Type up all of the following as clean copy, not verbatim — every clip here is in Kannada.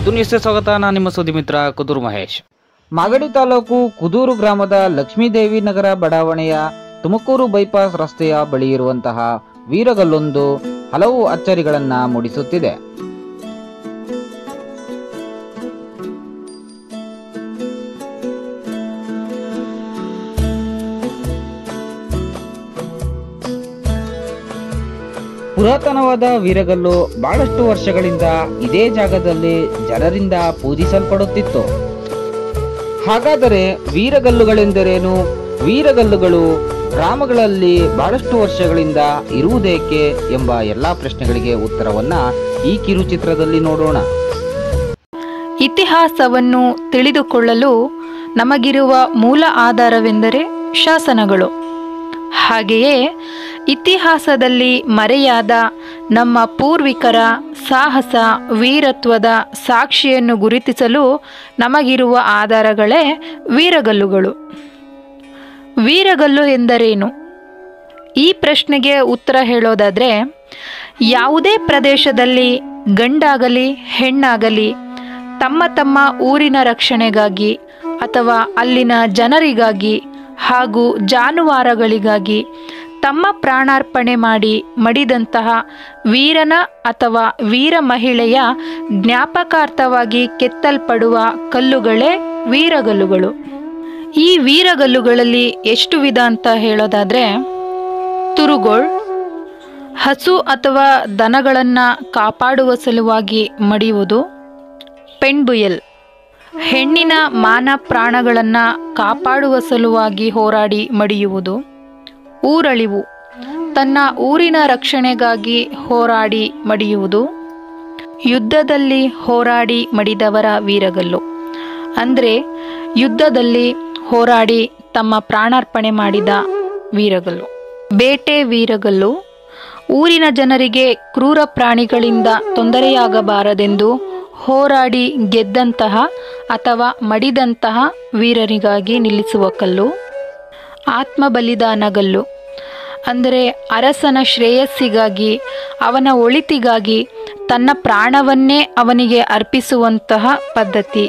ಕುದೂರು ನ್ಯೂಸ್ಗೆ ಸ್ವಾಗತ. ನಾನು ನಿಮ್ಮ ಸುದ್ದಿ ಮಿತ್ರ ಕುದೂರು ಮಹೇಶ್. ಮಾಗಡಿ ತಾಲೂಕು ಕುದೂರು ಗ್ರಾಮದ ಲಕ್ಷ್ಮೀದೇವಿ ನಗರ ಬಡಾವಣೆಯ ತುಮಕೂರು ಬೈಪಾಸ್ ರಸ್ತೆಯ ಬಳಿ ಇರುವಂತಹ ವೀರಗಲ್ಲೊಂದು ಹಲವು ಅಚ್ಚರಿಗಳನ್ನ ಮೂಡಿಸುತ್ತಿದೆ. ಪುರಾತನವಾದ ವೀರಗಲ್ಲು ಬಹಳಷ್ಟು ವರ್ಷಗಳಿಂದ ಇದೇ ಜಾಗದಲ್ಲಿ ಜನರಿಂದ ಪೂಜಿಸಲ್ಪಡುತ್ತಿತ್ತು. ಹಾಗಾದರೆ ವೀರಗಲ್ಲುಗಳೆಂದರೇನು? ವೀರಗಲ್ಲುಗಳು ಗ್ರಾಮಗಳಲ್ಲಿ ಬಹಳಷ್ಟು ವರ್ಷಗಳಿಂದ ಇರುವುದೇಕೆ ಎಂಬ ಎಲ್ಲಾ ಪ್ರಶ್ನೆಗಳಿಗೆ ಉತ್ತರವನ್ನ ಈ ಕಿರುಚಿತ್ರದಲ್ಲಿ ನೋಡೋಣ. ಇತಿಹಾಸವನ್ನು ತಿಳಿದುಕೊಳ್ಳಲು ನಮಗಿರುವ ಮೂಲ ಆಧಾರವೆಂದರೆ ಶಾಸನಗಳು. ಹಾಗೆಯೇ ಇತಿಹಾಸದಲ್ಲಿ ಮರೆಯಾದ ನಮ್ಮ ಪೂರ್ವಿಕರ ಸಾಹಸ ವೀರತ್ವದ ಸಾಕ್ಷಿಯನ್ನು ಗುರುತಿಸಲು ನಮಗಿರುವ ಆಧಾರಗಳೇ ವೀರಗಲ್ಲುಗಳು. ವೀರಗಲ್ಲು ಎಂದರೇನು? ಈ ಪ್ರಶ್ನೆಗೆ ಉತ್ತರ ಹೇಳೋದಾದರೆ, ಯಾವುದೇ ಪ್ರದೇಶದಲ್ಲಿ ಗಂಡಾಗಲಿ ಹೆಣ್ಣಾಗಲಿ ತಮ್ಮ ತಮ್ಮ ಊರಿನ ರಕ್ಷಣೆಗಾಗಿ ಅಥವಾ ಅಲ್ಲಿನ ಜನರಿಗಾಗಿ ಹಾಗೂ ಜಾನುವಾರುಗಳಿಗಾಗಿ ತಮ್ಮ ಪ್ರಾಣಾರ್ಪಣೆ ಮಾಡಿ ಮಡಿದಂತಹ ವೀರನ ಅಥವಾ ವೀರ ಮಹಿಳೆಯ ಜ್ಞಾಪಕಾರ್ಥವಾಗಿ ಕೆತ್ತಲ್ಪಡುವ ಕಲ್ಲುಗಳೇ ವೀರಗಲ್ಲುಗಳು. ಈ ವೀರಗಲ್ಲುಗಳಲ್ಲಿ ಎಷ್ಟು ವಿಧ ಅಂತ ಹೇಳೋದಾದರೆ, ತುರುಗೋಳ್, ಹಸು ಅಥವಾ ದನಗಳನ್ನು ಕಾಪಾಡುವ ಸಲುವಾಗಿ ಮಡಿಯುವುದು. ಪೆಣ್ಬುಯಲ್, ಹೆಣ್ಣಿನ ಮಾನ ಪ್ರಾಣಗಳನ್ನು ಕಾಪಾಡುವ ಸಲುವಾಗಿ ಹೋರಾಡಿ ಮಡಿಯುವುದು. ಊರಳಿವು, ತನ್ನ ಊರಿನ ರಕ್ಷಣೆಗಾಗಿ ಹೋರಾಡಿ ಮಡಿಯುವುದು. ಯುದ್ಧದಲ್ಲಿ ಹೋರಾಡಿ ಮಡಿದವರ ವೀರಗಲ್ಲು ಅಂದರೆ ಯುದ್ಧದಲ್ಲಿ ಹೋರಾಡಿ ತಮ್ಮ ಪ್ರಾಣಾರ್ಪಣೆ ಮಾಡಿದ ವೀರಗಲ್ಲು. ಬೇಟೆ ವೀರಗಲ್ಲು, ಊರಿನ ಜನರಿಗೆ ಕ್ರೂರ ಪ್ರಾಣಿಗಳಿಂದ ತೊಂದರೆಯಾಗಬಾರದೆಂದು ಹೋರಾಡಿ ಗೆದ್ದಂತಹ ಅಥವಾ ಮಡಿದಂತಹ ವೀರರಿಗಾಗಿ ನಿಲ್ಲಿಸುವ ಕಲ್ಲು. ಆತ್ಮ ಬಲಿದಾನಗಲ್ಲು ಅಂದರೆ ಅರಸನ ಶ್ರೇಯಸ್ಸಿಗಾಗಿ ಅವನ ಒಳಿತಿಗಾಗಿ ತನ್ನ ಪ್ರಾಣವನ್ನೇ ಅವನಿಗೆ ಅರ್ಪಿಸುವಂತಹ ಪದ್ಧತಿ.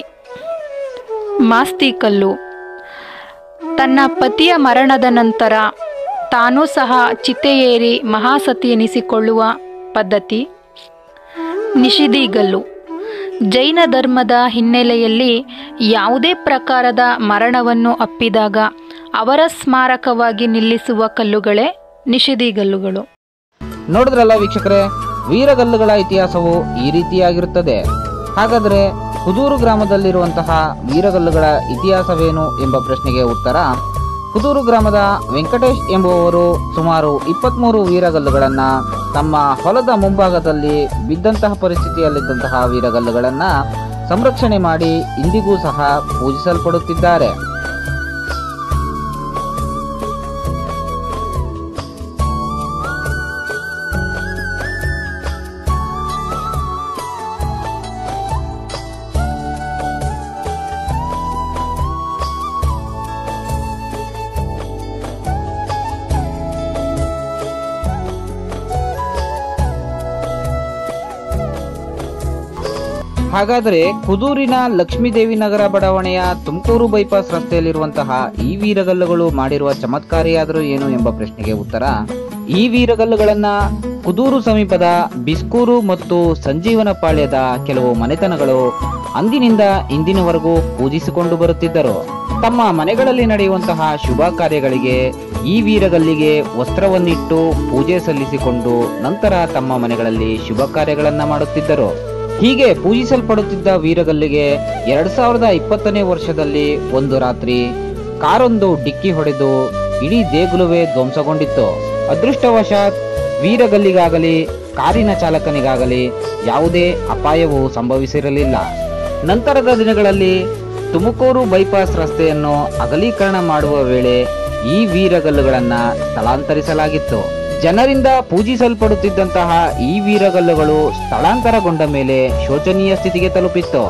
ಮಾಸ್ತಿಕಲ್ಲು, ತನ್ನ ಪತಿಯ ಮರಣದ ನಂತರ ತಾನೂ ಸಹ ಚಿತೆಯೇರಿ ಮಹಾಸತಿ ಎನಿಸಿಕೊಳ್ಳುವ ಪದ್ಧತಿ. ನಿಷಿದಿಗಲ್ಲು, ಜೈನ ಧರ್ಮದ ಹಿನ್ನೆಲೆಯಲ್ಲಿ ಯಾವುದೇ ಪ್ರಕಾರದ ಮರಣವನ್ನು ಅಪ್ಪಿದಾಗ ಅವರ ಸ್ಮಾರಕವಾಗಿ ನಿಲ್ಲಿಸುವ ಕಲ್ಲುಗಳೇ ನಿಷಿದಿಗಲ್ಲುಗಳು. ನೋಡಿದ್ರಲ್ಲ ವೀಕ್ಷಕರೇ, ವೀರಗಲ್ಲುಗಳ ಇತಿಹಾಸವು ಈ ರೀತಿಯಾಗಿರುತ್ತದೆ. ಹಾಗಾದರೆ ಕುದೂರು ಗ್ರಾಮದಲ್ಲಿರುವಂತಹ ವೀರಗಲ್ಲುಗಳ ಇತಿಹಾಸವೇನು ಎಂಬ ಪ್ರಶ್ನೆಗೆ ಉತ್ತರ, ಕುದೂರು ಗ್ರಾಮದ ವೆಂಕಟೇಶ್ ಎಂಬುವವರು ಸುಮಾರು 23 ವೀರಗಲ್ಲುಗಳನ್ನು ತಮ್ಮ ಹೊಲದ ಮುಂಭಾಗದಲ್ಲಿ ಬಿದ್ದಂತಹ ಪರಿಸ್ಥಿತಿಯಲ್ಲಿದ್ದಂತಹ ವೀರಗಲ್ಲುಗಳನ್ನು ಸಂರಕ್ಷಣೆ ಮಾಡಿ ಇಂದಿಗೂ ಸಹ ಪೂಜಿಸಲ್ಪಡುತ್ತಿದ್ದಾರೆ. ಹಾಗಾದರೆ ಕುದೂರಿನ ಲಕ್ಷ್ಮೀದೇವಿ ನಗರ ಬಡಾವಣೆಯ ತುಮಕೂರು ಬೈಪಾಸ್ ರಸ್ತೆಯಲ್ಲಿರುವಂತಹ ಈ ವೀರಗಲ್ಲುಗಳು ಮಾಡಿರುವ ಚಮತ್ಕಾರಿಯಾದರೂ ಏನು ಎಂಬ ಪ್ರಶ್ನೆಗೆ ಉತ್ತರ, ಈ ವೀರಗಲ್ಲುಗಳನ್ನ ಕುದೂರು ಸಮೀಪದ ಬಿಸ್ಕೂರು ಮತ್ತು ಸಂಜೀವನ ಪಾಳ್ಯದ ಕೆಲವು ಮನೆತನಗಳು ಅಂದಿನಿಂದ ಇಂದಿನವರೆಗೂ ಪೂಜಿಸಿಕೊಂಡು ಬರುತ್ತಿದ್ದರು. ತಮ್ಮ ಮನೆಗಳಲ್ಲಿ ನಡೆಯುವಂತಹ ಶುಭ ಕಾರ್ಯಗಳಿಗೆ ಈ ವೀರಗಲ್ಲಿಗೆ ವಸ್ತ್ರವನ್ನಿಟ್ಟು ಪೂಜೆ ಸಲ್ಲಿಸಿಕೊಂಡು ನಂತರ ತಮ್ಮ ಮನೆಗಳಲ್ಲಿ ಶುಭ ಕಾರ್ಯಗಳನ್ನ ಮಾಡುತ್ತಿದ್ದರು. ಹೀಗೆ ಪೂಜಿಸಲ್ಪಡುತ್ತಿದ್ದ ವೀರಗಲ್ಲಿಗೆ 2020ನೇ ವರ್ಷದಲ್ಲಿ ಒಂದು ರಾತ್ರಿ ಕಾರೊಂದು ಡಿಕ್ಕಿ ಹೊಡೆದು ಇಡೀ ದೇಗುಲವೇ ಧ್ವಂಸಗೊಂಡಿತ್ತು. ಅದೃಷ್ಟವಶಾತ್ ವೀರಗಲ್ಲಿಗಾಗಲಿ ಕಾರಿನ ಚಾಲಕನಿಗಾಗಲಿ ಯಾವುದೇ ಅಪಾಯವೂ ಸಂಭವಿಸಿರಲಿಲ್ಲ. ನಂತರದ ದಿನಗಳಲ್ಲಿ ತುಮಕೂರು ಬೈಪಾಸ್ ರಸ್ತೆಯನ್ನು ಅಗಲೀಕರಣ ಮಾಡುವ ವೇಳೆ ಈ ವೀರಗಲ್ಲುಗಳನ್ನು ಸ್ಥಳಾಂತರಿಸಲಾಗಿತ್ತು. ಜನರಿಂದ ಪೂಜಿಸಲ್ಪಡುತ್ತಿದ್ದಂತಹ ಈ ವೀರಗಲ್ಲುಗಳು ಸ್ಥಳಾಂತರಗೊಂಡ ಮೇಲೆ ಶೋಚನೀಯ ಸ್ಥಿತಿಗೆ ತಲುಪಿತ್ತು.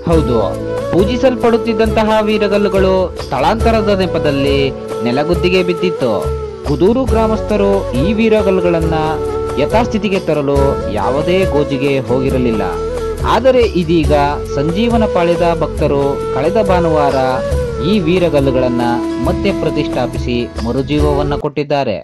ಹೌದು, ಪೂಜಿಸಲ್ಪಡುತ್ತಿದ್ದಂತಹ ವೀರಗಲ್ಲುಗಳು ಸ್ಥಳಾಂತರದ ನೆಪದಲ್ಲಿ ನೆಲಗುದ್ದಿಗೆ ಬಿದ್ದಿತ್ತು. ಕುದೂರು ಗ್ರಾಮಸ್ಥರು ಈ ವೀರಗಲ್ಲುಗಳನ್ನ ಯಥಾಸ್ಥಿತಿಗೆ ತರಲು ಯಾವುದೇ ಗೋಜಿಗೆ ಹೋಗಿರಲಿಲ್ಲ. ಆದರೆ ಇದೀಗ ಸಂಜೀವನ ಪಾಳ್ಯದ ಭಕ್ತರು ಕಳೆದ ಭಾನುವಾರ ಈ ವೀರಗಲ್ಲುಗಳನ್ನ ಮತ್ತೆ ಪ್ರತಿಷ್ಠಾಪಿಸಿ ಮರುಜೀವವನ್ನ ಕೊಟ್ಟಿದ್ದಾರೆ.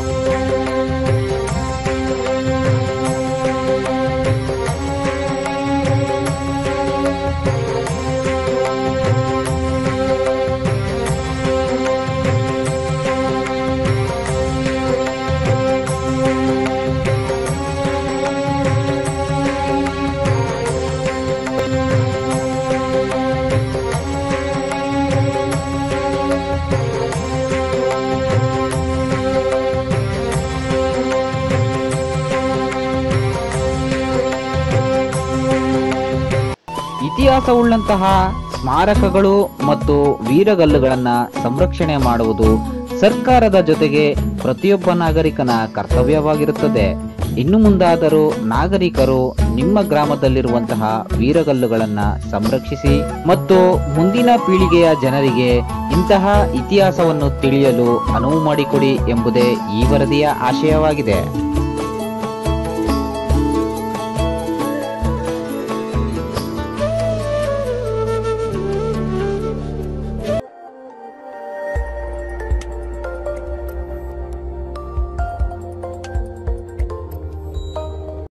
ಇತಿಹಾಸವುಳ್ಳಂತಹ ಸ್ಮಾರಕಗಳು ಮತ್ತು ವೀರಗಲ್ಲುಗಳನ್ನ ಸಂರಕ್ಷಣೆ ಮಾಡುವುದು ಸರ್ಕಾರದ ಜೊತೆಗೆ ಪ್ರತಿಯೊಬ್ಬ ನಾಗರಿಕನ ಕರ್ತವ್ಯವಾಗಿರುತ್ತದೆ. ಇನ್ನು ಮುಂದಾದರೂ ನಾಗರಿಕರು ನಿಮ್ಮ ಗ್ರಾಮದಲ್ಲಿರುವಂತಹ ವೀರಗಲ್ಲುಗಳನ್ನ ಸಂರಕ್ಷಿಸಿ ಮತ್ತು ಮುಂದಿನ ಪೀಳಿಗೆಯ ಜನರಿಗೆ ಇಂತಹ ಇತಿಹಾಸವನ್ನು ತಿಳಿಯಲು ಅನುವು ಮಾಡಿಕೊಡಿ ಎಂಬುದೇ ಈ ವರದಿಯ ಆಶಯವಾಗಿದೆ.